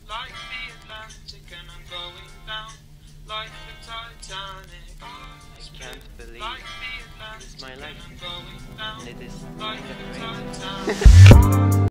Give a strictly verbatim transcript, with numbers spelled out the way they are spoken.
like the Atlantic, and I'm going down like the Titanic. I can't believe Like the Atlantic, it's my life, and I'm going down and it is like kind the of crazy. Titanic.